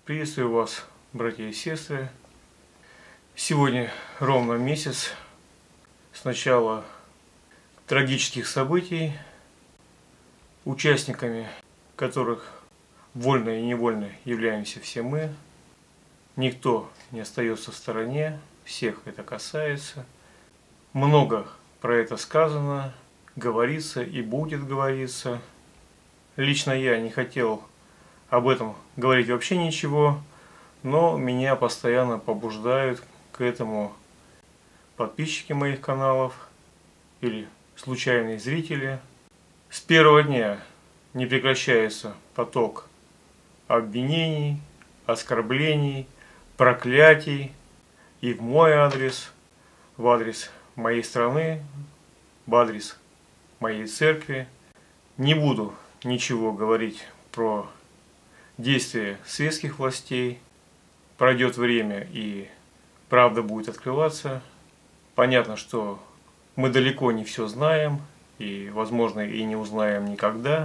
Приветствую вас, братья и сестры. Сегодня ровно месяц с начала трагических событий, участниками которых вольно и невольно являемся все мы. Никто не остается в стороне, всех это касается. Много про это сказано, говорится и будет говориться. Лично я не хотел об этом говорить вообще ничего, но меня постоянно побуждают к этому подписчики моих каналов или случайные зрители. С первого дня не прекращается поток обвинений, оскорблений, проклятий и в мой адрес, в адрес моей страны, в адрес моей церкви. Не буду ничего говорить про действия светских властей. Пройдет время и правда будет открываться. Понятно, что мы далеко не все знаем и, возможно, и не узнаем никогда.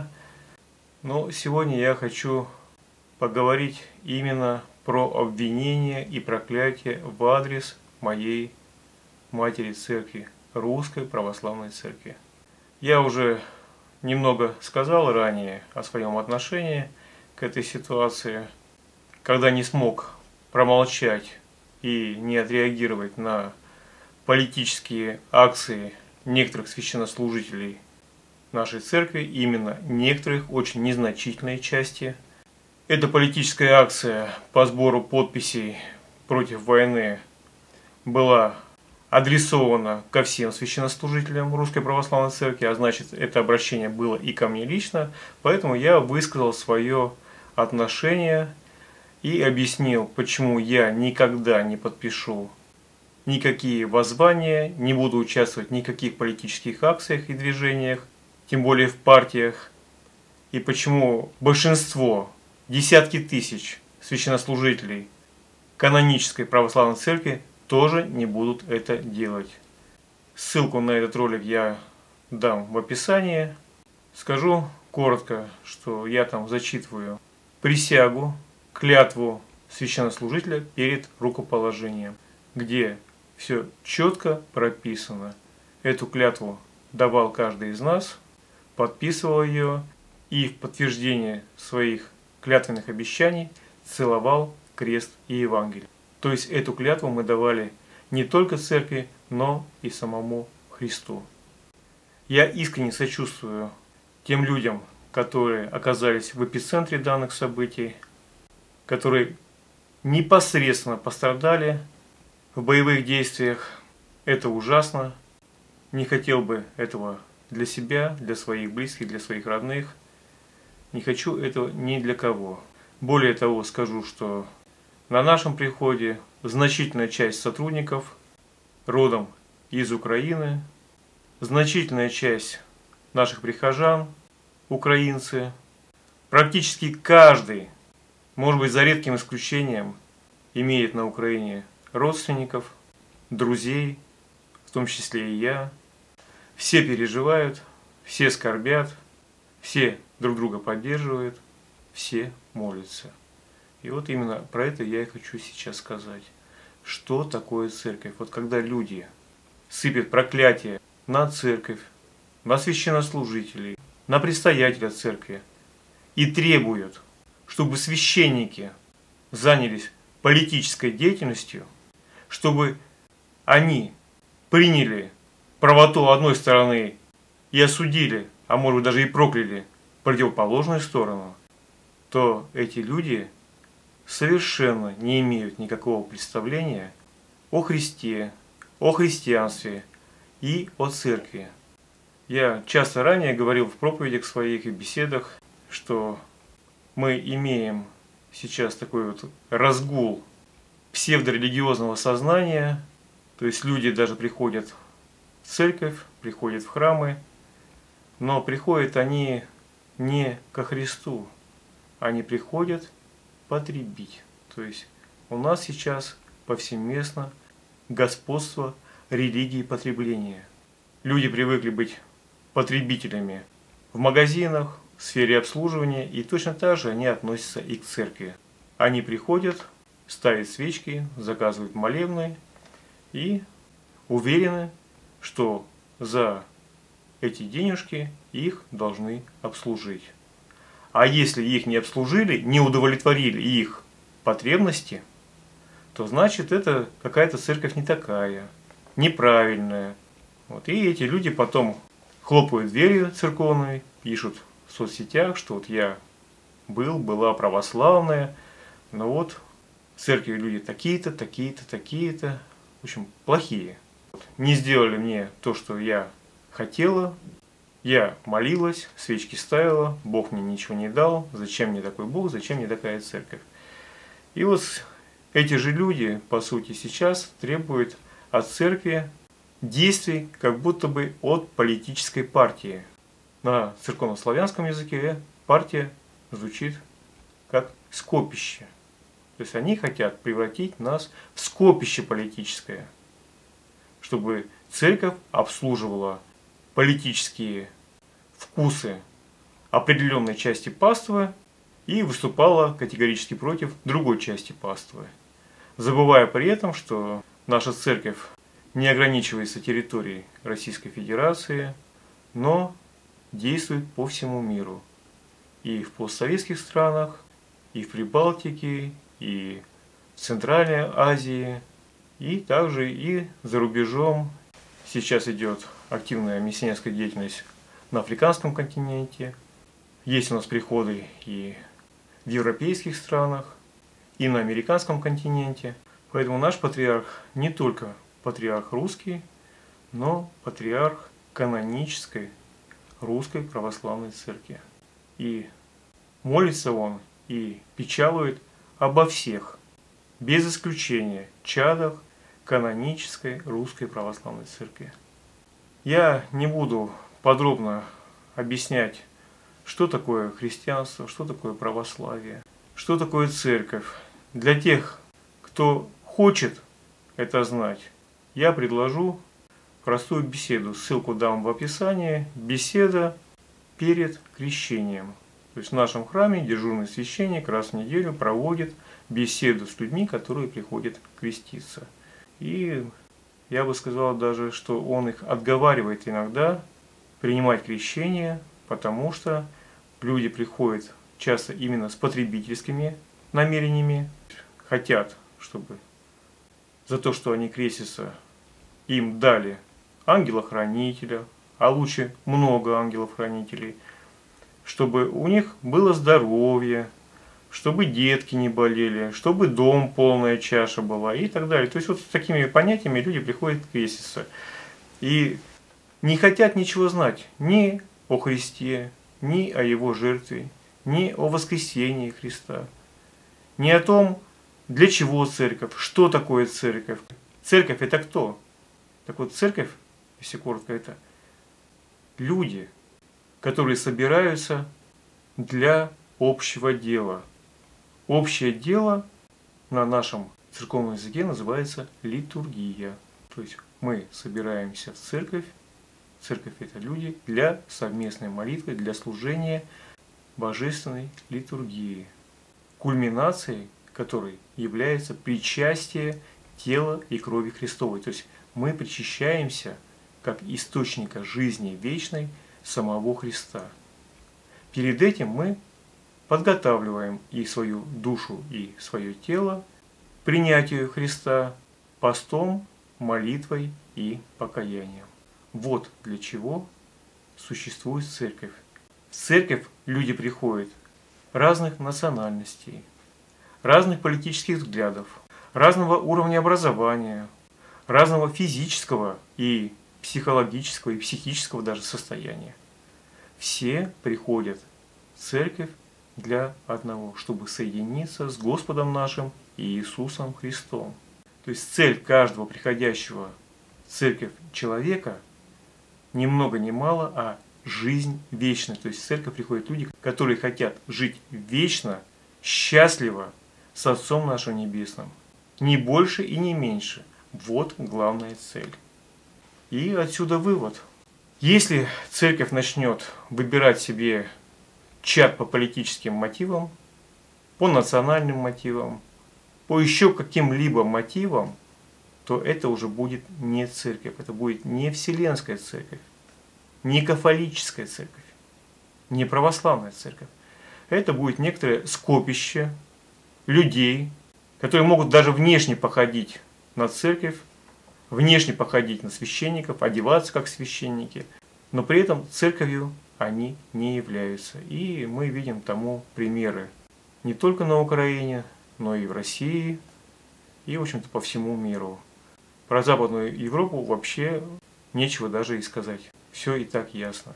Но сегодня я хочу поговорить именно про обвинения и проклятия в адрес моей матери церкви, Русской Православной Церкви. Я уже немного сказал ранее о своем отношении к этой ситуации, когда не смог промолчать и не отреагировать на политические акции некоторых священнослужителей нашей церкви, именно некоторых, очень незначительной части. Эта политическая акция по сбору подписей против войны была адресована ко всем священнослужителям Русской Православной Церкви, а значит, это обращение было и ко мне лично, поэтому я высказал свое отношение и объяснил, почему я никогда не подпишу никакие воззвания, не буду участвовать в никаких политических акциях и движениях, тем более в партиях, и почему большинство, десятки тысяч священнослужителей канонической православной церкви тоже не будут это делать. Ссылку на этот ролик я дам в описании. Скажу коротко, что я там зачитываю присягу, клятву священнослужителя перед рукоположением, где все четко прописано. Эту клятву давал каждый из нас, подписывал ее и в подтверждение своих клятвенных обещаний целовал крест и Евангелие. То есть эту клятву мы давали не только церкви, но и самому Христу. Я искренне сочувствую тем людям, которые оказались в эпицентре данных событий, которые непосредственно пострадали в боевых действиях. Это ужасно. Не хотел бы этого для себя, для своих близких, для своих родных. Не хочу этого ни для кого. Более того, скажу, что на нашем приходе значительная часть сотрудников родом из Украины, значительная часть наших прихожан украинцы. Практически каждый, может быть, за редким исключением, имеет на Украине родственников, друзей, в том числе и я. Все переживают, все скорбят, все друг друга поддерживают, все молятся. И вот именно про это я и хочу сейчас сказать. Что такое церковь? Вот когда люди сыпят проклятие на церковь, на священнослужителей, на предстоятеля церкви и требуют, чтобы священники занялись политической деятельностью, чтобы они приняли правоту одной стороны и осудили, а может быть даже и прокляли противоположную сторону, то эти люди совершенно не имеют никакого представления о Христе, о христианстве и о церкви. Я часто ранее говорил в проповедях своих и беседах, что мы имеем сейчас такой вот разгул псевдорелигиозного сознания, то есть люди даже приходят в церковь, приходят в храмы, но приходят они не ко Христу, они приходят потребить. То есть у нас сейчас повсеместно господство религии потребления. Люди привыкли быть потребителями в магазинах, в сфере обслуживания, и точно так же они относятся и к церкви. Они приходят, ставят свечки, заказывают молебны и уверены, что за эти денежки их должны обслужить. А если их не обслужили, не удовлетворили их потребности, то значит это какая-то церковь не такая, неправильная. Вот. И эти люди потом хлопают дверью церковной, пишут в соцсетях, что вот я была православная, но вот в церкви люди такие-то, такие-то, такие-то, в общем, плохие. Не сделали мне то, что я хотела, я молилась, свечки ставила, Бог мне ничего не дал, зачем мне такой Бог, зачем мне такая церковь. И вот эти же люди, по сути, сейчас требуют от церкви действий, как будто бы от политической партии. На церковнославянском языке партия звучит как скопище. То есть они хотят превратить нас в скопище политическое, чтобы церковь обслуживала политические вкусы определенной части паствы и выступала категорически против другой части паствы, забывая при этом, что наша церковь не ограничивается территорией Российской Федерации, но действует по всему миру. И в постсоветских странах, и в Прибалтике, и в Центральной Азии, и также и за рубежом. Сейчас идет активная миссионерская деятельность на африканском континенте. Есть у нас приходы и в европейских странах, и на американском континенте. Поэтому наш патриарх не только патриарх русский, но патриарх канонической русской православной церкви. И молится он и печалует обо всех, без исключения, чадах канонической русской православной церкви. Я не буду подробно объяснять, что такое христианство, что такое православие, что такое церковь. Для тех, кто хочет это знать, я предложу простую беседу. Ссылку дам в описании. Беседа перед крещением. То есть в нашем храме дежурный священник раз в неделю проводит беседу с людьми, которые приходят креститься. И я бы сказал даже, что он их отговаривает иногда принимать крещение, потому что люди приходят часто именно с потребительскими намерениями, хотят, чтобы за то, что они крестятся, им дали ангела-хранителя, а лучше много ангелов-хранителей, чтобы у них было здоровье, чтобы детки не болели, чтобы дом полная чаша была и так далее. То есть вот с такими понятиями люди приходят креститься. И не хотят ничего знать ни о Христе, ни о Его жертве, ни о воскресении Христа, ни о том, для чего церковь, что такое церковь. Церковь это кто? Так вот, церковь, если коротко, это люди, которые собираются для общего дела. Общее дело на нашем церковном языке называется литургия. То есть мы собираемся в церковь. Церковь это люди для совместной молитвы, для служения божественной литургии, кульминацией которой является причастие тела и крови Христовой. То есть мы причащаемся как источника жизни вечной самого Христа. Перед этим мы подготавливаем и свою душу, и свое тело к принятию Христа постом, молитвой и покаянием. Вот для чего существует церковь. В церковь люди приходят разных национальностей, разных политических взглядов, разного уровня образования, разного физического и психологического и психического даже состояния. Все приходят в церковь для одного, чтобы соединиться с Господом нашим Иисусом Христом. То есть цель каждого приходящего в церковь человека ни много ни мало, а жизнь вечная. То есть в церковь приходят люди, которые хотят жить вечно, счастливо с Отцом нашим Небесным. Ни больше и не меньше. Вот главная цель. И отсюда вывод. Если церковь начнет выбирать себе чад по политическим мотивам, по национальным мотивам, по еще каким-либо мотивам, то это уже будет не церковь, это будет не Вселенская церковь, не кафолическая церковь, не православная церковь. Это будет некоторое скопище людей, которые могут даже внешне походить на церковь, внешне походить на священников, одеваться как священники, но при этом церковью они не являются. И мы видим тому примеры не только на Украине, но и в России, и, в общем-то, по всему миру. Про Западную Европу вообще нечего даже и сказать. Все и так ясно.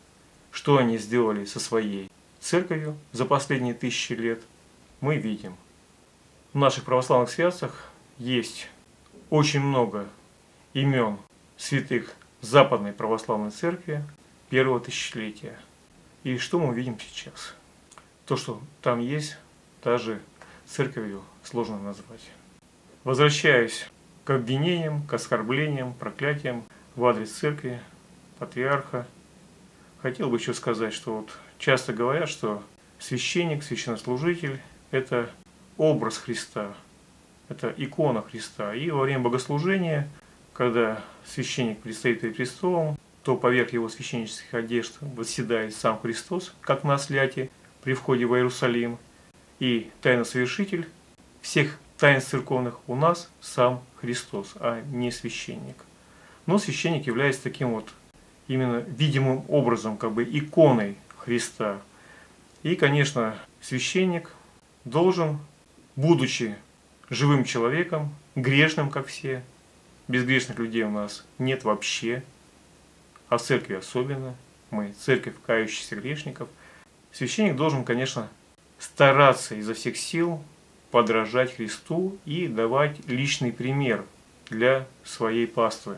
Что они сделали со своей церковью за последние 1000 лет, мы видим. В наших православных святцах есть очень много имен святых Западной Православной Церкви первого тысячелетия. И что мы видим сейчас? То, что там есть, даже церковью сложно назвать. Возвращаясь к обвинениям, к оскорблениям, проклятиям в адрес церкви, патриарха, хотел бы еще сказать, что вот часто говорят, что священник, священнослужитель – это образ Христа, это икона Христа. И во время богослужения, когда священник предстоит перед престолом, то поверх его священнических одежд восседает сам Христос, как на осляте при входе в Иерусалим. И тайносовершитель всех таинств церковных у нас сам Христос, а не священник. Но священник является таким вот именно видимым образом, как бы иконой Христа. И, конечно, священник должен, будучи живым человеком, грешным, как все, безгрешных людей у нас нет вообще, а в церкви особенно, мы церковь кающихся грешников, священник должен, конечно, стараться изо всех сил подражать Христу и давать личный пример для своей паствы.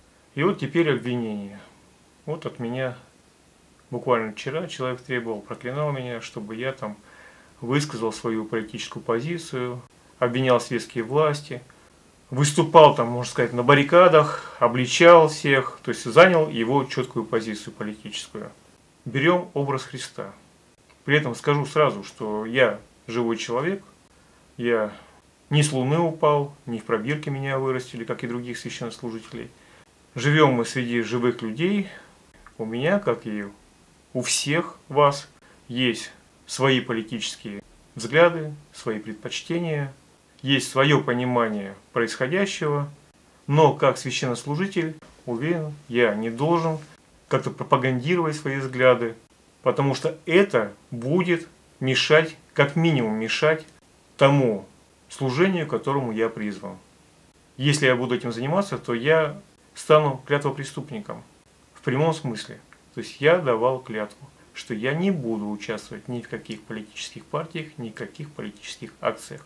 И вот теперь обвинение. Вот от меня буквально вчера человек требовал, проклинал меня, чтобы я там высказал свою политическую позицию, обвинял светские власти, выступал там, можно сказать, на баррикадах, обличал всех, то есть занял его четкую позицию политическую. Берем образ Христа. При этом скажу сразу, что я живой человек, я не с луны упал, не в пробирке меня вырастили, как и других священнослужителей. Живем мы среди живых людей. У меня, как и у всех вас, есть свои политические взгляды, свои предпочтения, есть свое понимание происходящего, но как священнослужитель, уверен, я не должен как-то пропагандировать свои взгляды, потому что это будет мешать, как минимум мешать тому служению, к которому я призван. Если я буду этим заниматься, то я стану клятвопреступником в прямом смысле. То есть я давал клятву, что я не буду участвовать ни в каких политических партиях, ни в каких политических акциях.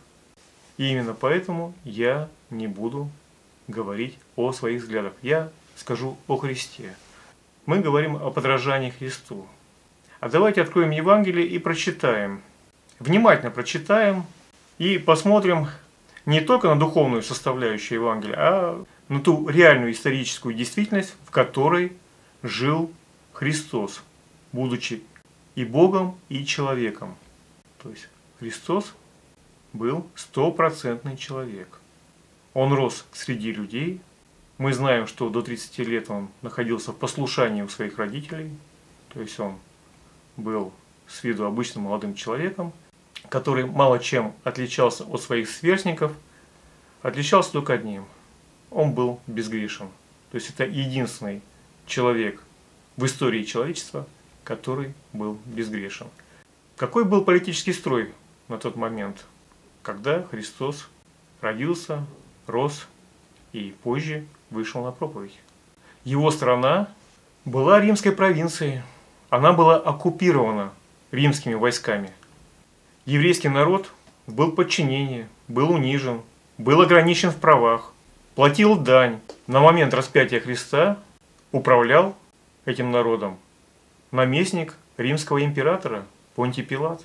И именно поэтому я не буду говорить о своих взглядах. Я скажу о Христе. Мы говорим о подражании Христу. А давайте откроем Евангелие и прочитаем. Внимательно прочитаем и посмотрим не только на духовную составляющую Евангелия, а на ту реальную историческую действительность, в которой жил Христос, будучи и Богом, и человеком. То есть Христос был стопроцентный человек. Он рос среди людей. Мы знаем, что до 30 лет он находился в послушании у своих родителей. То есть он был с виду обычным молодым человеком, который мало чем отличался от своих сверстников, отличался только одним. Он был безгрешен. То есть это единственный человек в истории человечества, который был безгрешен. Какой был политический строй на тот момент, когда Христос родился, рос и позже вышел на проповедь? Его страна была римской провинцией. Она была оккупирована римскими войсками. Еврейский народ был в подчинении, был унижен, был ограничен в правах, платил дань. На момент распятия Христа управлял этим народом наместник римского императора Понтий Пилат.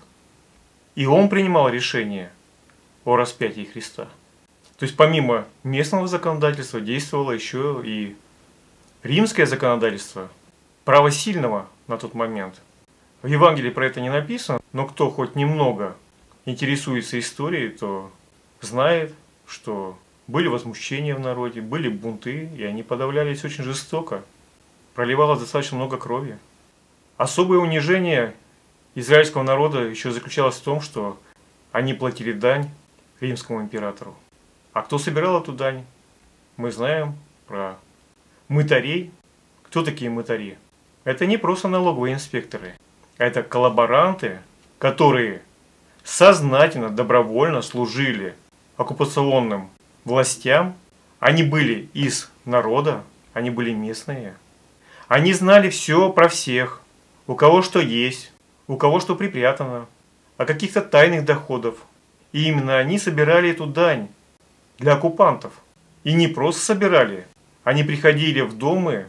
И он принимал решение о распятии Христа. То есть помимо местного законодательства действовало еще и римское законодательство, право сильного на тот момент. В Евангелии про это не написано, но кто хоть немного интересуется историей, то знает, что были возмущения в народе, были бунты, и они подавлялись очень жестоко. Проливалось достаточно много крови. Особое унижение израильского народа еще заключалось в том, что они платили дань римскому императору. А кто собирал эту дань? Мы знаем про мытарей. Кто такие мытари? Это не просто налоговые инспекторы. Это коллаборанты, которые сознательно, добровольно служили оккупационным властям. Они были из народа, они были местные. Они знали все про всех, у кого что есть, у кого что припрятано, о каких-то тайных доходах. И именно они собирали эту дань для оккупантов. И не просто собирали, они приходили в дома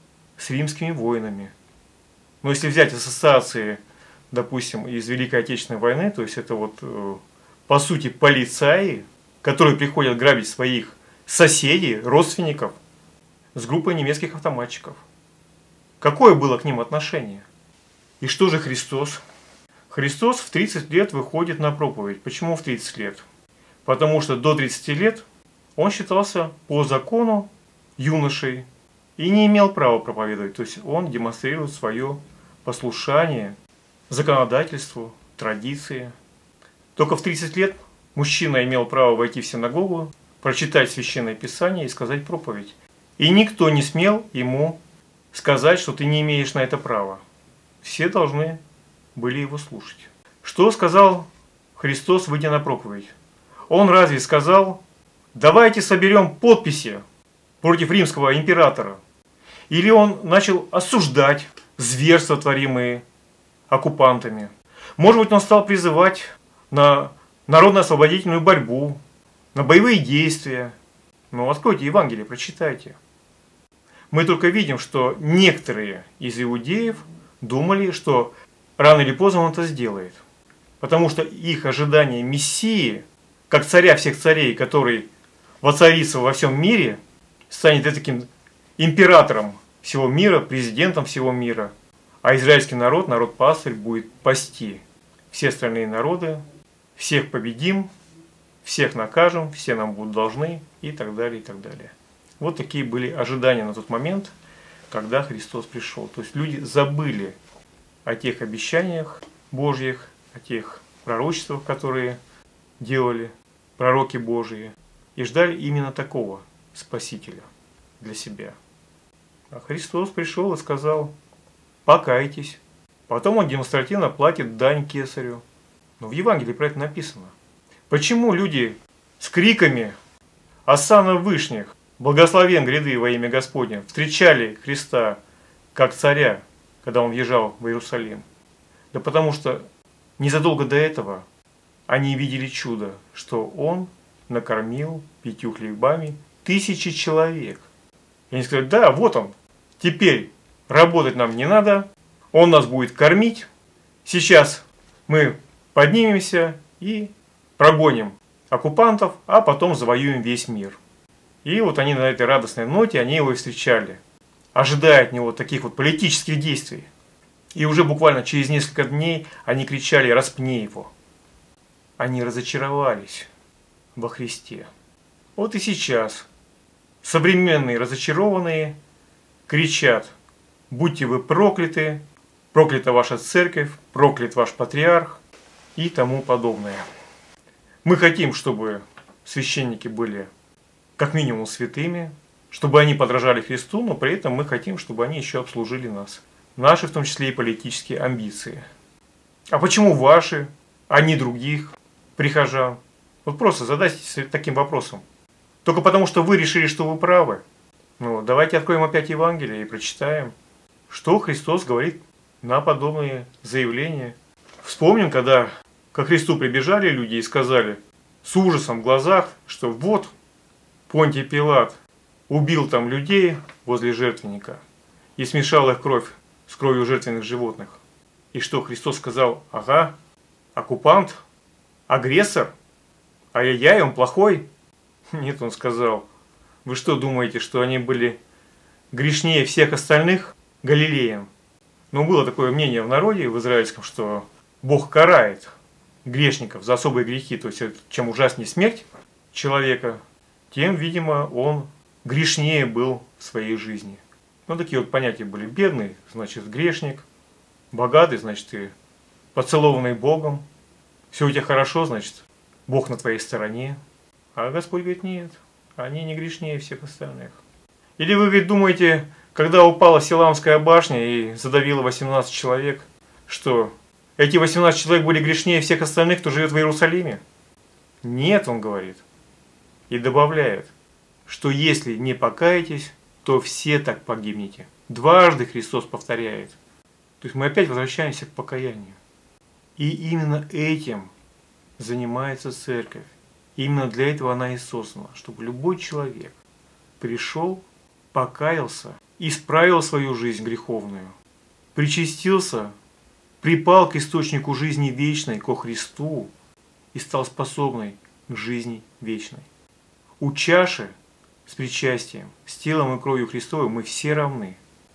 с римскими воинами. Но если взять ассоциации, допустим, из Великой Отечественной войны, то есть это вот по сути полицаи, которые приходят грабить своих соседей, родственников, с группой немецких автоматчиков. Какое было к ним отношение? И что же Христос? Христос в 30 лет выходит на проповедь. Почему в 30 лет? Потому что до 30 лет он считался по закону юношей и не имел права проповедовать. То есть он демонстрирует свое послушание законодательству, традиции. Только в 30 лет мужчина имел право войти в синагогу, прочитать Священное Писание и сказать проповедь. И никто не смел ему сказать, что ты не имеешь на это права. Все должны были его слушать. Что сказал Христос, выйдя на проповедь? Он разве сказал: давайте соберем подписи против римского императора? Или он начал осуждать зверства, творимые оккупантами? Может быть, он стал призывать на народно-освободительную борьбу, на боевые действия? Ну, откройте Евангелие, прочитайте. Мы только видим, что некоторые из иудеев думали, что рано или поздно он это сделает. Потому что их ожидание Мессии, как царя всех царей, который воцарится во всем мире, станет таким императором всего мира, президентом всего мира, а израильский народ, народ-пастырь, будет пасти все остальные народы, всех победим, всех накажем, все нам будут должны и так далее, и так далее. Вот такие были ожидания на тот момент, когда Христос пришел. То есть люди забыли о тех обещаниях Божьих, о тех пророчествах, которые делали пророки Божьи, и ждали именно такого Спасителя для себя. А Христос пришел и сказал: покайтесь. Потом он демонстративно платит дань кесарю. Но в Евангелии про это написано. Почему люди с криками «Осанна вышних! Благословен гряды во имя Господне!» встречали Христа как царя, когда он въезжал в Иерусалим? Да потому что незадолго до этого они видели чудо, что он накормил 5 хлебами 1000 человек. И они сказали: да, вот он, теперь работать нам не надо, он нас будет кормить, сейчас мы поднимемся и прогоним оккупантов, а потом завоюем весь мир. И вот они на этой радостной ноте, они его и встречали, ожидая от него таких вот политических действий. И уже буквально через несколько дней они кричали: распни его. Они разочаровались во Христе. Вот и сейчас современные разочарованные кричат: будьте вы прокляты, проклята ваша церковь, проклят ваш патриарх и тому подобное. Мы хотим, чтобы священники были как минимум святыми, чтобы они подражали Христу, но при этом мы хотим, чтобы они еще обслужили нас. Наши, в том числе и политические амбиции. А почему ваши, а не других прихожан? Вот просто задайтесь таким вопросом. Только потому, что вы решили, что вы правы. Ну, давайте откроем опять Евангелие и прочитаем, что Христос говорит на подобные заявления. Вспомним, когда ко Христу прибежали люди и сказали с ужасом в глазах, что вот Понтий Пилат убил там людей возле жертвенника и смешал их кровь с кровью жертвенных животных. И что Христос сказал: ага, оккупант, агрессор, ай-яй-яй, он плохой? Нет, он сказал: вы что думаете, что они были грешнее всех остальных галилеян? Но было такое мнение в народе, в израильском, что Бог карает грешников за особые грехи, то есть чем ужаснее смерть человека, тем, видимо, он грешнее был в своей жизни. Ну, такие вот понятия были. Бедный, значит, грешник. Богатый, значит, ты поцелованный Богом. Все у тебя хорошо, значит, Бог на твоей стороне. А Господь говорит, нет, они не грешнее всех остальных. Или вы, говорит, думаете, когда упала Силамская башня и задавила 18 человек, что эти 18 человек были грешнее всех остальных, кто живет в Иерусалиме? Нет, он говорит. И добавляет, что если не покаетесь, то все так погибнете. Дважды Христос повторяет. То есть мы опять возвращаемся к покаянию. И именно этим занимается церковь. Именно для этого она и создана, чтобы любой человек пришел, покаялся, исправил свою жизнь греховную, причастился, припал к источнику жизни вечной, ко Христу и стал способной к жизни вечной. У чаши с причастием, с телом и кровью Христовой мы все равны.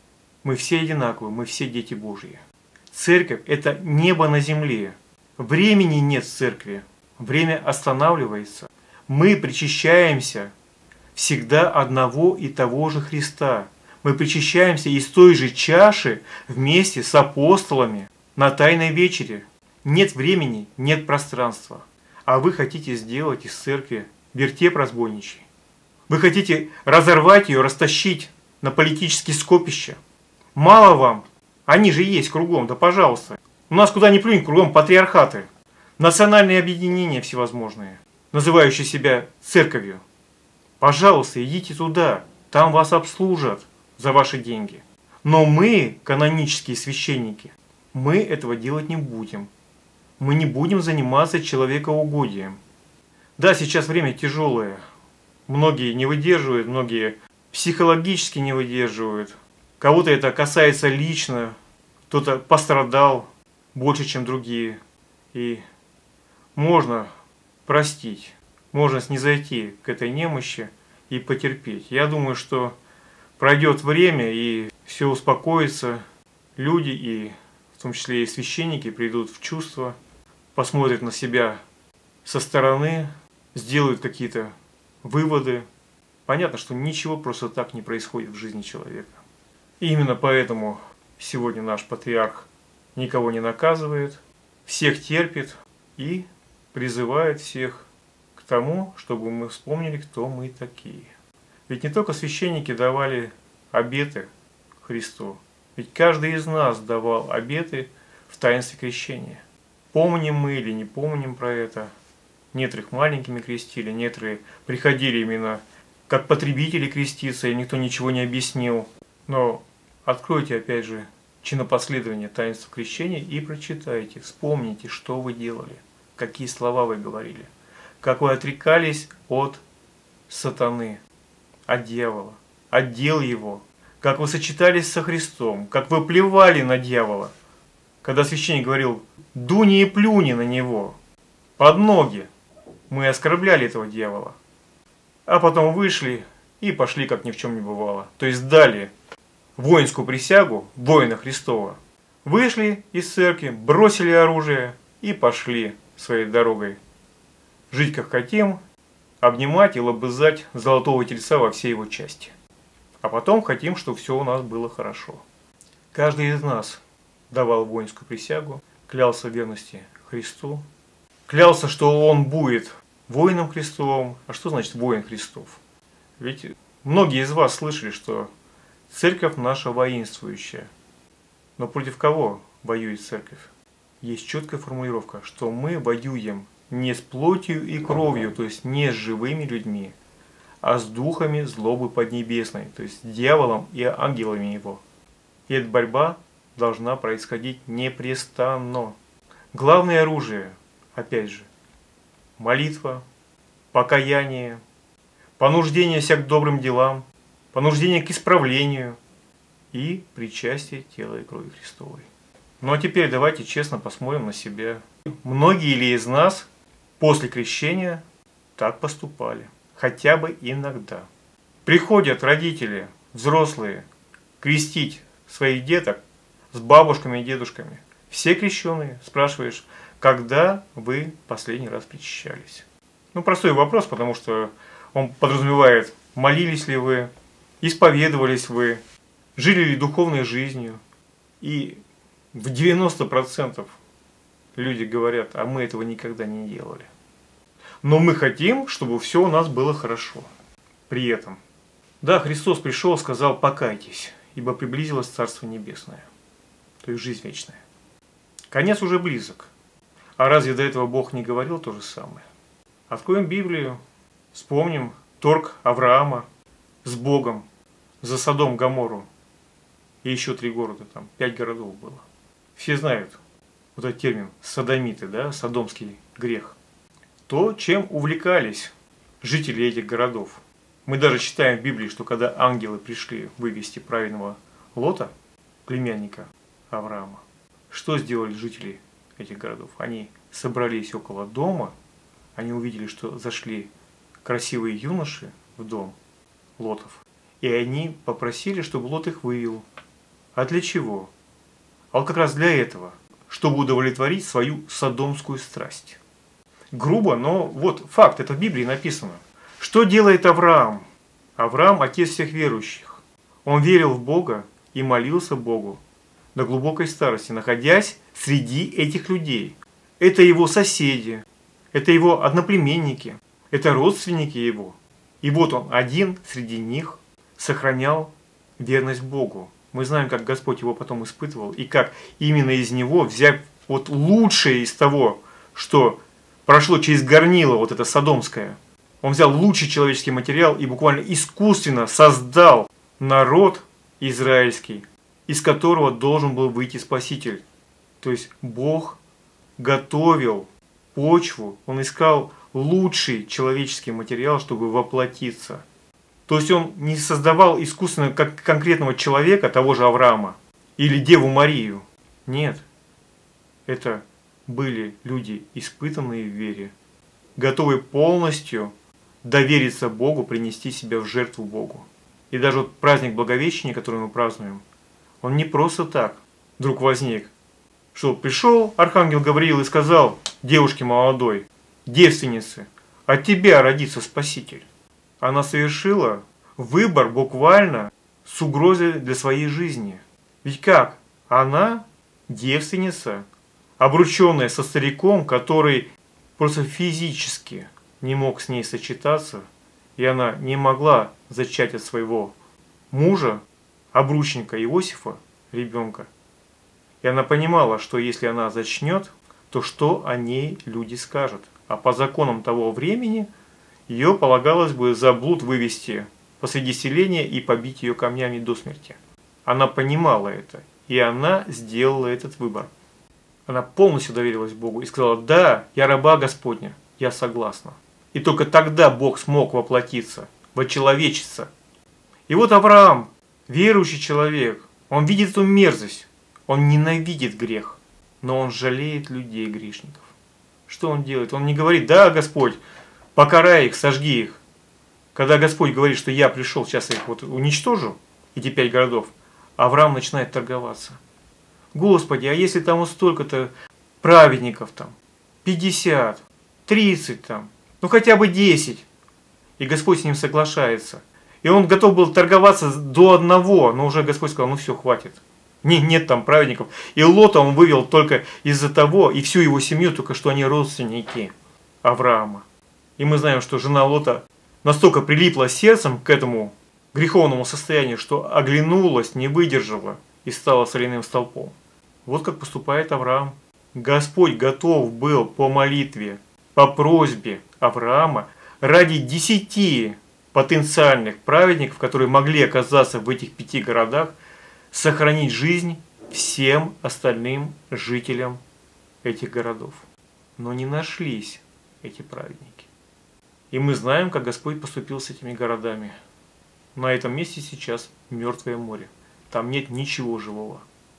Мы все одинаковы, мы все дети Божьи. Церковь – это небо на земле. Времени нет в церкви. Время останавливается. Мы причащаемся всегда одного и того же Христа. Мы причащаемся из той же чаши вместе с апостолами на Тайной вечере. Нет времени, нет пространства. А вы хотите сделать из церкви вертеп разбойничий. Вы хотите разорвать ее, растащить на политические скопища. Мало вам? Они же есть кругом, да пожалуйста. У нас куда ни плюнь, кругом патриархаты. Национальные объединения всевозможные, называющие себя церковью. Пожалуйста, идите туда, там вас обслужат за ваши деньги. Но мы, канонические священники, мы этого делать не будем. Мы не будем заниматься человекоугодием. Да, сейчас время тяжелое. Многие не выдерживают, многие психологически не выдерживают. Кого-то это касается лично, кто-то пострадал больше, чем другие. И можно простить, можно снизойти к этой немощи и потерпеть. Я думаю, что пройдет время и все успокоится. Люди, и в том числе и священники, придут в чувство, посмотрят на себя со стороны, сделают какие-то выводы. Понятно, что ничего просто так не происходит в жизни человека. И именно поэтому сегодня наш патриарх никого не наказывает, всех терпит и призывает всех к тому, чтобы мы вспомнили, кто мы такие. Ведь не только священники давали обеты Христу, ведь каждый из нас давал обеты в таинстве крещения. Помним мы или не помним про это. Некоторых маленькими крестили, некоторые приходили именно как потребители креститься, и никто ничего не объяснил. Но откройте опять же чинопоследование таинства крещения и прочитайте, вспомните, что вы делали, какие слова вы говорили, как вы отрекались от сатаны, от дьявола, от дел его, как вы сочетались со Христом, как вы плевали на дьявола. Когда священник говорил «дуни и плюни на него», под ноги, мы оскорбляли этого дьявола. А потом вышли и пошли, как ни в чем не бывало. То есть дали воинскую присягу воина Христова. Вышли из церкви, бросили оружие и пошли своей дорогой. Жить как хотим, обнимать и лобызать золотого тельца во всей его части. А потом хотим, чтобы все у нас было хорошо. Каждый из нас давал воинскую присягу, клялся в верности Христу, клялся, что он будет воином Христовым. А что значит воин Христов? Ведь многие из вас слышали, что церковь наша воинствующая. Но против кого воюет церковь? Есть четкая формулировка, что мы воюем не с плотью и кровью, то есть не с живыми людьми, а с духами злобы поднебесной, то есть с дьяволом и ангелами его. И эта борьба должна происходить непрестанно. Главное оружие, опять же, молитва, покаяние, понуждение себя к добрым делам, понуждение к исправлению и причастие тела и крови Христовой. Ну а теперь давайте честно посмотрим на себя. Многие ли из нас после крещения так поступали? Хотя бы иногда. Приходят родители, взрослые, крестить своих деток с бабушками и дедушками. Все крещеные. Спрашиваешь, когда вы последний раз причащались? Ну, простой вопрос, потому что он подразумевает, молились ли вы, исповедовались вы, жили ли духовной жизнью. И в 90% люди говорят, а мы этого никогда не делали. Но мы хотим, чтобы все у нас было хорошо. При этом, да, Христос пришел, сказал, покайтесь, ибо приблизилось Царство Небесное, то есть жизнь вечная. Конец уже близок. А разве до этого Бог не говорил то же самое? Откроем Библию, вспомним торг Авраама с Богом за Содом, Гоморру и еще 3 города, там 5 городов было. Все знают вот этот термин содомиты, да, содомский грех. То, чем увлекались жители этих городов. Мы даже читаем в Библии, что когда ангелы пришли вывести праведного Лота, племянника Авраама, что сделали жители этих городов? Они собрались около дома, они увидели, что зашли красивые юноши в дом Лотов, и они попросили, чтобы Лот их вывел. А для чего? А вот как раз для этого, чтобы удовлетворить свою содомскую страсть. Грубо, но вот факт, это в Библии написано. Что делает Авраам? Авраам – отец всех верующих. Он верил в Бога и молился Богу до глубокой старости, находясь среди этих людей. Это его соседи, это его одноплеменники, это родственники его. И вот он один среди них сохранял верность Богу. Мы знаем, как Господь его потом испытывал, и как именно из него, взяв вот лучшее из того, что прошло через горнило, вот это содомское, он взял лучший человеческий материал и буквально искусственно создал народ израильский, из которого должен был выйти Спаситель. То есть Бог готовил почву, Он искал лучший человеческий материал, чтобы воплотиться. То есть Он не создавал искусственно как конкретного человека, того же Авраама, или Деву Марию. Нет, это были люди, испытанные в вере, готовые полностью довериться Богу, принести себя в жертву Богу. И даже вот праздник Благовещения, который мы празднуем, он не просто так вдруг возник. Что пришел архангел Гавриил и сказал девушке молодой, девственнице, от тебя родится Спаситель. Она совершила выбор буквально с угрозой для своей жизни. Ведь как? Она девственница, обрученная со стариком, который просто физически не мог с ней сочетаться, и она не могла зачать от своего мужа, обручника Иосифа, ребенка. И она понимала, что если она зачнет, то что о ней люди скажут. А по законам того времени ее полагалось бы за блуд вывести посреди селения и побить ее камнями до смерти. Она понимала это, и она сделала этот выбор. Она полностью доверилась Богу и сказала, да, я раба Господня, я согласна. И только тогда Бог смог воплотиться, вочеловечиться. И вот Авраам, верующий человек, он видит эту мерзость, он ненавидит грех, но он жалеет людей грешников. Что он делает? Он не говорит, да, Господь, покарай их, сожги их. Когда Господь говорит, что я пришел, сейчас я их вот уничтожу, эти 5 городов, Авраам начинает торговаться. Господи, а если там вот столько-то праведников там, 50, 30 там, ну хотя бы 10. И Господь с ним соглашается. И он готов был торговаться до одного, но уже Господь сказал, ну все, хватит. Нет там праведников. И Лота он вывел только из-за того, и всю его семью, только что они родственники Авраама. И мы знаем, что жена Лота настолько прилипла сердцем к этому греховному состоянию, что оглянулась, не выдержала и стала соляным столпом. Вот как поступает Авраам. Господь готов был по молитве, по просьбе Авраама ради 10 потенциальных праведников, которые могли оказаться в этих 5 городах, сохранить жизнь всем остальным жителям этих городов. Но не нашлись эти праведники. И мы знаем, как Господь поступил с этими городами. На этом месте сейчас мертвое море. Там нет ничего живого.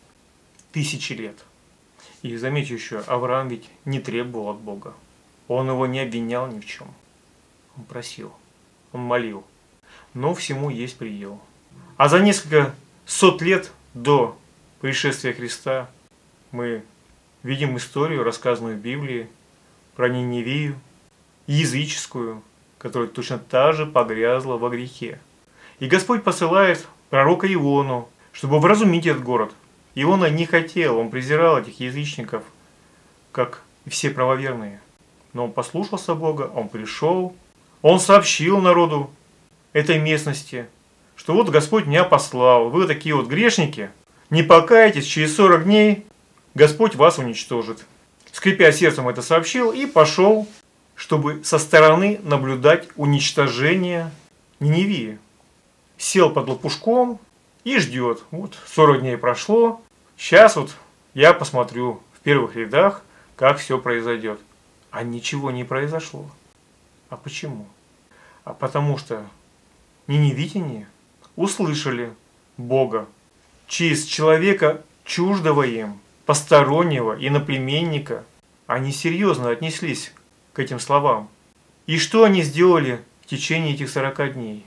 1000 лет. И заметьте еще, Авраам ведь не требовал от Бога. Он его не обвинял ни в чем. Он просил, он молил. Но всему есть предел. А за несколько сот лет до пришествия Христа мы видим историю, рассказанную в Библии, про Ниневию, языческую, которая точно так же погрязла во грехе. И Господь посылает пророка Иону, чтобы вразумить этот город. Иона не хотел, он презирал этих язычников, как и все правоверные. Но он послушался Бога, он пришел, он сообщил народу этой местности, что вот Господь меня послал, вы такие вот грешники, не покаетесь, через 40 дней Господь вас уничтожит. Скрипя сердцем это сообщил и пошел, чтобы со стороны наблюдать уничтожение Ниневии. Сел под лопушком и ждет. Вот 40 дней прошло, сейчас вот я посмотрю в первых рядах, как все произойдет. А ничего не произошло. А почему? А потому что ниневитяне услышали Бога через человека чуждого им, постороннего, иноплеменника. Они серьезно отнеслись к этим словам. И что они сделали в течение этих 40 дней?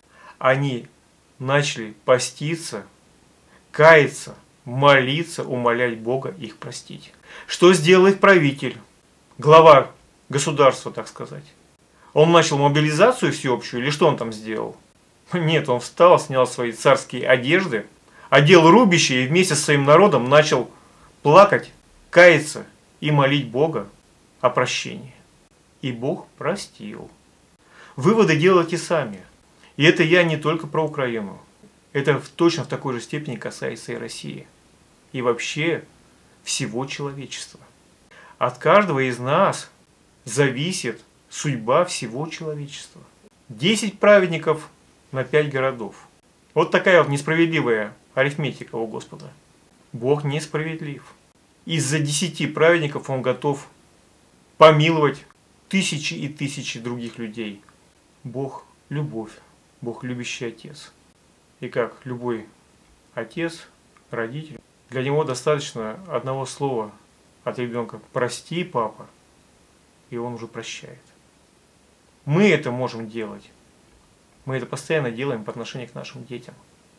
Они начали поститься, каяться, молиться, умолять Бога их простить. Что сделал их правитель, глава государства, так сказать? Он начал мобилизацию всеобщую или что он там сделал? Нет, он встал, снял свои царские одежды, одел рубище и вместе со своим народом начал плакать, каяться и молить Бога о прощении. И Бог простил. Выводы делайте сами. И это я не только про Украину. Это точно в такой же степени касается и России. И вообще всего человечества. От каждого из нас зависит судьба всего человечества. 10 праведников на 5 городов. Вот такая вот несправедливая арифметика у Господа. Бог несправедлив. Из-за 10 праведников Он готов помиловать тысячи и тысячи других людей. Бог – любовь. Бог – любящий Отец. И как любой отец, родитель, для него достаточно одного слова от ребенка «прости, папа», и он уже прощает. Мы это можем делать. Мы это постоянно делаем по отношению к нашим детям.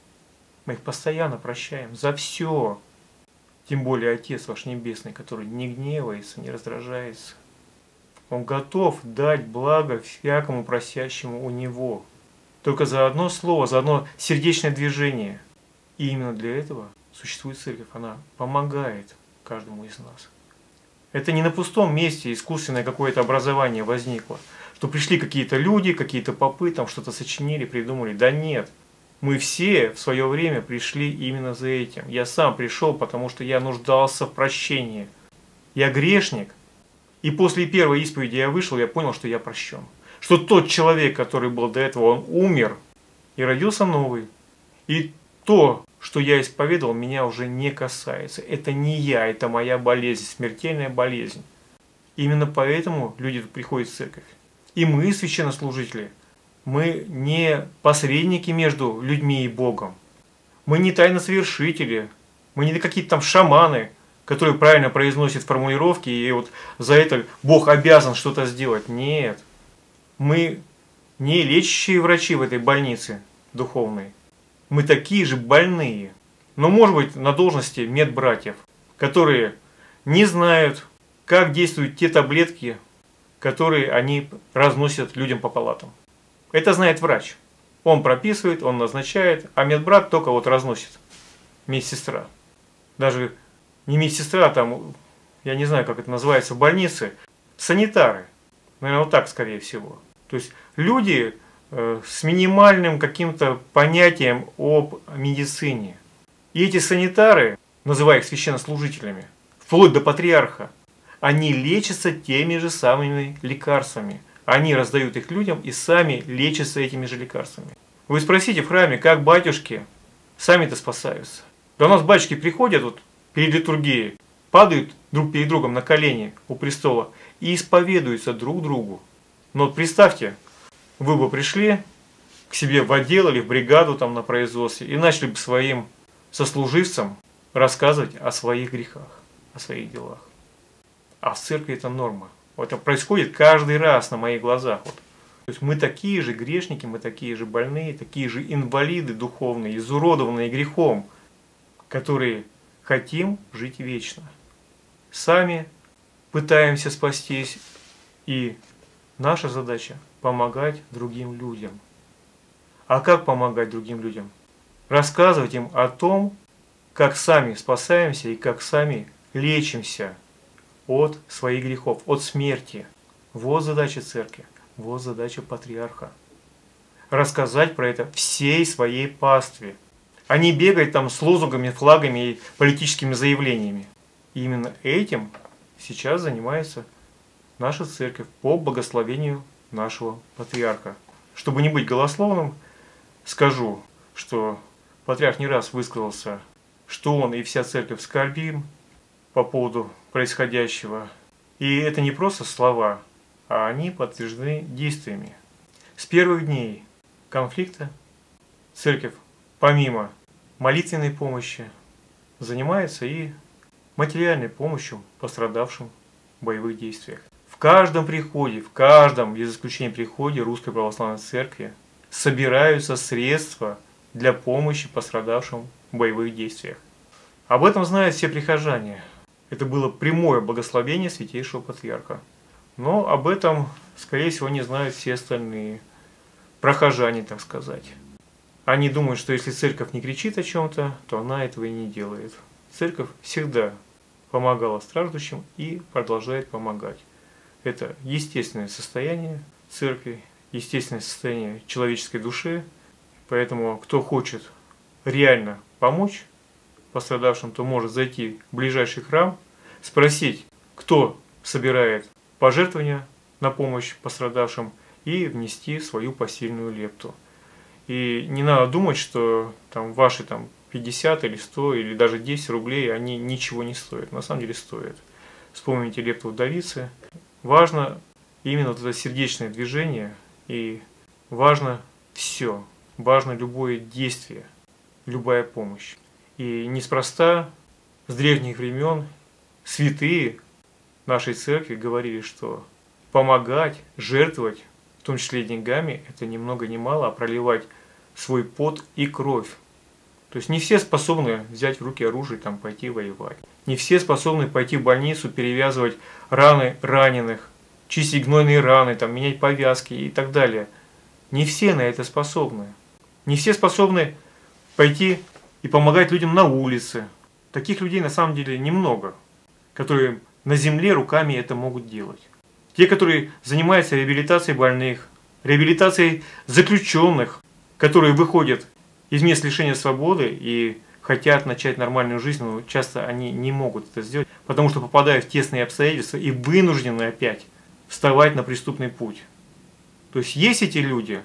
Мы их постоянно прощаем за все. Тем более Отец ваш Небесный, который не гневается, не раздражается. Он готов дать благо всякому просящему у Него. Только за одно слово, за одно сердечное движение. И именно для этого существует церковь. Она помогает каждому из нас. Это не на пустом месте искусственное какое-то образование возникло. Что пришли какие-то люди, какие-то попы, там что-то сочинили, придумали. Да нет. Мы все в свое время пришли именно за этим. Я сам пришел, потому что я нуждался в прощении. Я грешник. И после первой исповеди я вышел, я понял, что я прощен. Что тот человек, который был до этого, он умер и родился новый. И то, что я исповедовал, меня уже не касается. Это не я, это моя болезнь, смертельная болезнь. Именно поэтому люди тут приходят в церковь. И мы, священнослужители, мы не посредники между людьми и Богом. Мы не тайносовершители, мы не какие-то там шаманы, которые правильно произносят формулировки, и вот за это Бог обязан что-то сделать. Нет. Мы не лечащие врачи в этой больнице духовной. Мы такие же больные. Но, может быть, на должности медбратьев, которые не знают, как действуют те таблетки, которые они разносят людям по палатам. Это знает врач. Он прописывает, он назначает, а медбрат только вот разносит. Медсестра. Даже не медсестра, там, я не знаю, как это называется в больнице, санитары. Наверное, вот так, скорее всего. То есть люди с минимальным каким-то понятием об медицине. И эти санитары, называя их священнослужителями, вплоть до патриарха, они лечатся теми же самыми лекарствами. Они раздают их людям и сами лечатся этими же лекарствами. Вы спросите в храме, как батюшки сами-то спасаются. Да у нас батюшки приходят вот перед литургией, падают друг перед другом на колени у престола и исповедуются друг другу. Но вот представьте, вы бы пришли к себе в отдел или в бригаду там на производстве и начали бы своим сослуживцам рассказывать о своих грехах, о своих делах. А в церкви это норма. Это происходит каждый раз на моих глазах. Вот. То есть мы такие же грешники, мы такие же больные, такие же инвалиды духовные, изуродованные грехом, которые хотим жить вечно. сами пытаемся спастись, и наша задача – помогать другим людям. А как помогать другим людям? Рассказывать им о том, как сами спасаемся и как сами лечимся от своих грехов, от смерти. Вот задача церкви, вот задача патриарха. Рассказать про это всей своей пастве, а не бегать там с лозунгами, флагами и политическими заявлениями. И именно этим сейчас занимается наша церковь по благословению нашего патриарха. Чтобы не быть голословным, скажу, что патриарх не раз высказался, что он и вся церковь скорбим по поводу происходящего. И это не просто слова, а они подтверждены действиями. С первых дней конфликта церковь, помимо молитвенной помощи, занимается и материальной помощью пострадавшим в боевых действиях. В каждом приходе, в каждом, без исключения приходе Русской Православной Церкви собираются средства для помощи пострадавшим в боевых действиях. Об этом знают все прихожане. Это было прямое благословение Святейшего Патриарха. Но об этом, скорее всего, не знают все остальные прохожане, так сказать. Они думают, что если церковь не кричит о чем-то, то она этого и не делает. Церковь всегда помогала страждущим и продолжает помогать. Это естественное состояние церкви, естественное состояние человеческой души. Поэтому, кто хочет реально помочь пострадавшим, то может зайти в ближайший храм, спросить, кто собирает пожертвования на помощь пострадавшим, и внести свою посильную лепту. И не надо думать, что там, ваши 50 или 100 или даже 10 рублей, они ничего не стоят. На самом деле стоят. Вспомните лепту вдовицы. Важно именно вот это сердечное движение, и важно все. Важно любое действие, любая помощь. И неспроста с древних времен святые нашей церкви говорили, что помогать, жертвовать, в том числе и деньгами, это ни много ни мало, а проливать свой пот и кровь. То есть не все способны взять в руки оружие и пойти воевать. Не все способны пойти в больницу, перевязывать раны раненых, чистить гнойные раны, менять повязки и так далее. Не все на это способны. Не все способны пойти и помогать людям на улице. Таких людей на самом деле немного, которые на земле руками это могут делать. Те, которые занимаются реабилитацией больных, реабилитацией заключенных, которые выходят из мест лишения свободы и хотят начать нормальную жизнь, но часто они не могут это сделать, потому что попадают в тесные обстоятельства и вынуждены опять вставать на преступный путь. То есть есть эти люди,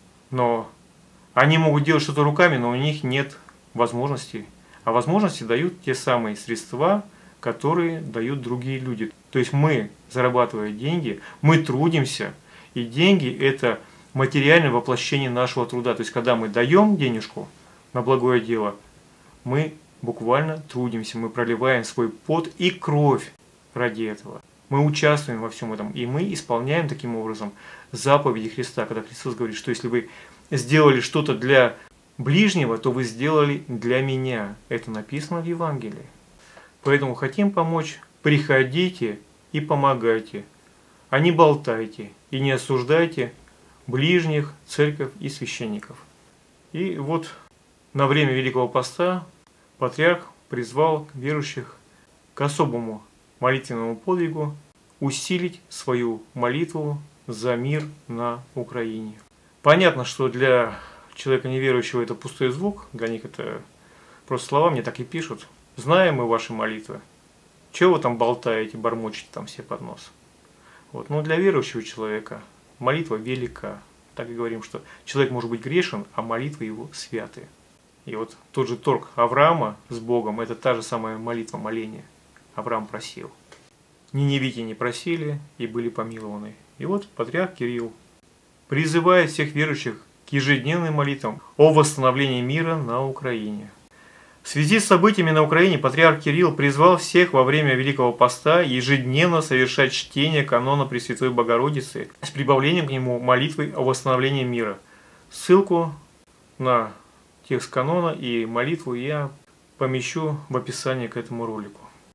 но они могут делать что-то руками, но у них нет возможностей. А возможности дают те самые средства, которые дают другие люди. То есть мы, зарабатывая деньги, мы трудимся, и деньги – это материальное воплощение нашего труда. То есть когда мы даем денежку на благое дело, мы буквально трудимся, мы проливаем свой пот и кровь ради этого. Мы участвуем во всем этом, и мы исполняем таким образом заповеди Христа, когда Христос говорит, что если вы сделали что-то для ближнего, то вы сделали для меня. Это написано в Евангелии. Поэтому хотим помочь, приходите и помогайте, а не болтайте и не осуждайте ближних, церковь и священников. И вот на время Великого Поста патриарх призвал верующих к особому молитвенному подвигу усилить свою молитву за мир на Украине. Понятно, что для человека неверующего это пустой звук, для них это просто слова, мне так и пишут. Знаем мы ваши молитвы. Чего вы там болтаете, бормочете все под нос? Вот. Но для верующего человека молитва велика. Так и говорим, что человек может быть грешен, а молитвы его святы. И вот тот же торг Авраама с Богом, это та же самая молитва, моление. Авраам просил. Ниневити не просили и были помилованы. И вот патриарх Кирилл призывает всех верующих к ежедневным молитвам о восстановлении мира на Украине. В связи с событиями на Украине патриарх Кирилл призвал всех во время Великого Поста ежедневно совершать чтение канона Пресвятой Богородицы с прибавлением к нему молитвы о восстановлении мира. Ссылку на текст канона и молитву я помещу в описании к этому ролику.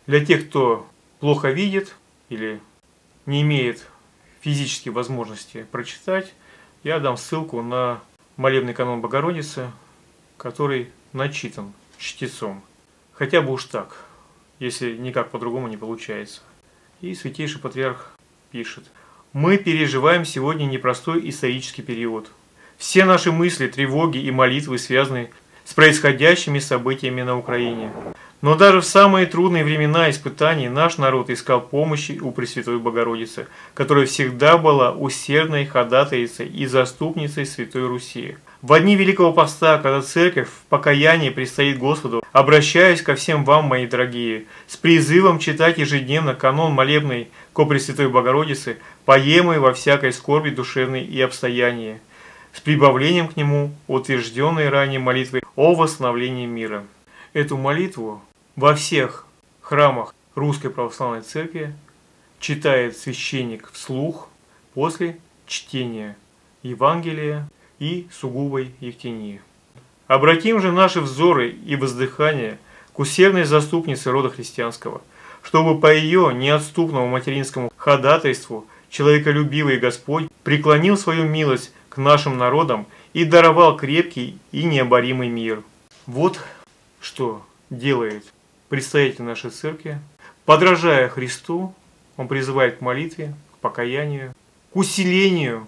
Для тех, кто плохо видит или не имеет физической возможности прочитать, я дам ссылку на молебный канон Богородицы, который начитан чтецом. Хотя бы уж так, если никак по-другому не получается. И Святейший Патриарх пишет: «Мы переживаем сегодня непростой исторический период. Все наши мысли, тревоги и молитвы связаны с происходящими событиями на Украине. Но даже в самые трудные времена испытаний наш народ искал помощи у Пресвятой Богородицы, которая всегда была усердной ходатайцей и заступницей Святой Руси. В дни Великого Поста, когда Церковь в покаянии предстоит Господу, обращаюсь ко всем вам, мои дорогие, с призывом читать ежедневно канон молебный ко Пресвятой Богородице, поемый во всякой скорби душевной и обстоянии, с прибавлением к нему утвержденной ранее молитвы о восстановлении мира». Эту молитву во всех храмах Русской Православной Церкви читает священник вслух после чтения Евангелия и сугубой Евтинии. Обратим же наши взоры и воздыхания к усердной заступнице рода христианского, чтобы по ее неотступному материнскому ходатайству человеколюбивый Господь преклонил свою милость к нашим народам и даровал крепкий и необоримый мир. Вот что делает предстоятель нашей церкви. Подражая Христу, он призывает к молитве, к покаянию, к усилению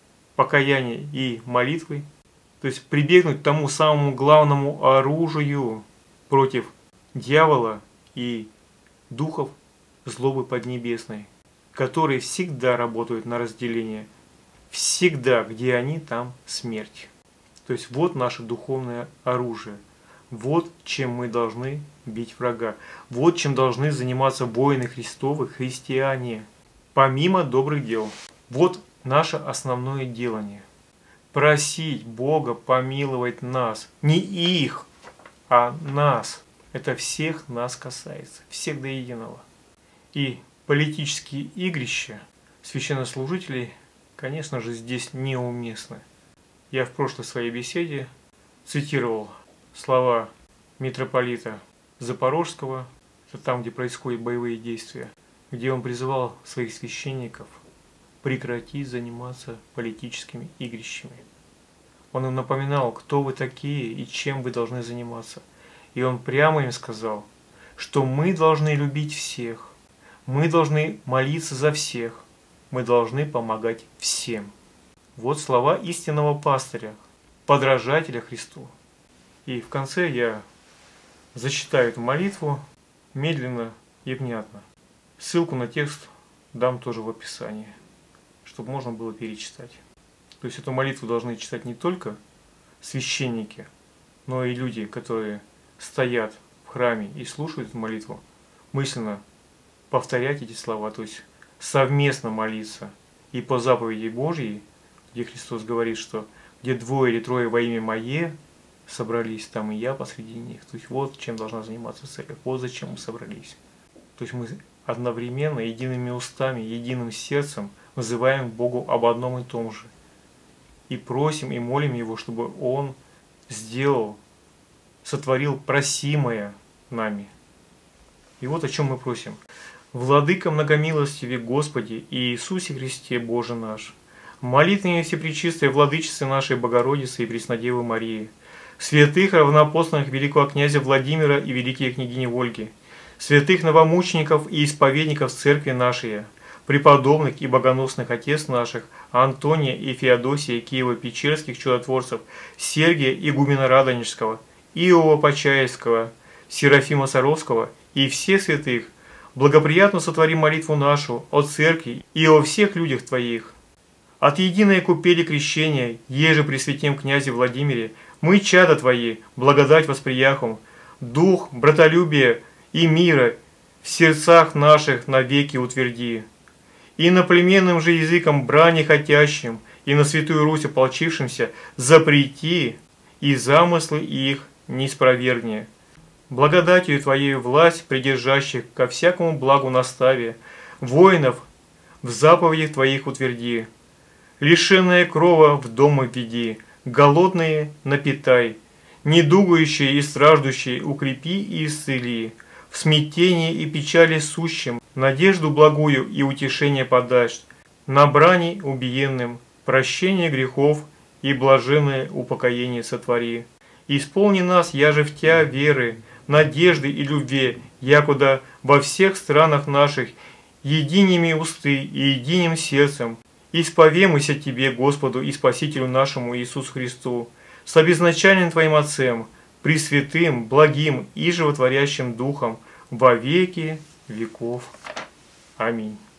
покаяния и молитвы, то есть прибегнуть к тому самому главному оружию против дьявола и духов злобы поднебесной, которые всегда работают на разделение. Всегда, где они, там смерть. То есть вот наше духовное оружие. Вот чем мы должны бить врага. Вот чем должны заниматься воины Христовы, христиане. Помимо добрых дел. Вот наше основное делание. Просить Бога помиловать нас. Не их, а нас. Это всех нас касается. Всех до единого. И политические игрища священнослужителей, конечно же, здесь неуместны. Я в прошлой своей беседе цитировал слова митрополита Запорожского, это там, где происходят боевые действия, где он призывал своих священников прекратить заниматься политическими игрищами. Он им напоминал, кто вы такие и чем вы должны заниматься. И он прямо им сказал, что мы должны любить всех, мы должны молиться за всех, мы должны помогать всем. Вот слова истинного пастыря, подражателя Христу. И в конце я зачитаю эту молитву медленно и внятно. Ссылку на текст дам тоже в описании, чтобы можно было перечитать. То есть эту молитву должны читать не только священники, но и люди, которые стоят в храме и слушают эту молитву, мысленно повторять эти слова, то есть совместно молиться. И по заповеди Божьей, где Христос говорит, что где двое или трое во имя Мое собрались, там и я посреди них. То есть вот чем должна заниматься церковь, вот зачем мы собрались. То есть мы одновременно, едиными устами, единым сердцем вызываем к Богу об одном и том же. И просим, и молим Его, чтобы Он сделал, сотворил просимое нами. И вот о чем мы просим. Владыка многомилостивый Господи и Иисусе Христе Боже наш, молитвеннее всепречистой Владычице нашей Богородицы и Преснодевы Марии, святых равноапостольных великого князя Владимира и великой княгини Ольги, святых новомучеников и исповедников церкви нашей, преподобных и богоносных отец наших Антония и Феодосия Киево-Печерских чудотворцев, Сергия игумена Радонежского, Иова Почаевского, Серафима Саровского и всех святых, благоприятно сотвори молитву нашу о церкви и о всех людях Твоих. От единой купели крещения, еже при святем князе Владимире, мы, чада Твои, благодать восприяхом, дух братолюбия и мира в сердцах наших навеки утверди. И иноплеменным же языком брани хотящим, и на Святую Русь ополчившимся, запрети, и замыслы их не спровергни. Благодатью Твоей власть придержащих ко всякому благу наставе, воинов в заповедях Твоих утверди. Лишенные крова в дом введи, голодные напитай, недугающие и страждущие укрепи и исцели. в смятении и печали сущим, надежду благую и утешение подашь, на брани убиенным, прощение грехов и блаженное упокоение сотвори. Исполни нас, яже в Тя веры, надежды и любви, якуда во всех странах наших единими усты и единым сердцем исповемуся Тебе, Господу и Спасителю нашему Иисусу Христу, с обезначальным Твоим Отцем, пресвятым, благим и животворящим Духом во веки веков. Аминь.